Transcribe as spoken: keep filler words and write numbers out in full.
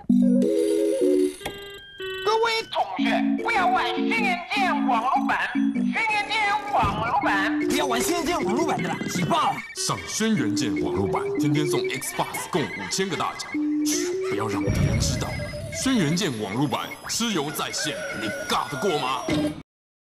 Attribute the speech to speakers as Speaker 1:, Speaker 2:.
Speaker 1: 各位同学，不要玩轩辕剑网络版，轩辕剑网络版，
Speaker 2: 不要玩轩辕剑网络版的啦，挤爆了！
Speaker 3: 上轩辕剑网络版，天天送 Xbox 共五千个大奖，嘘，不要让别人知道。轩辕剑网络版，蚩尤在线，你尬得过吗？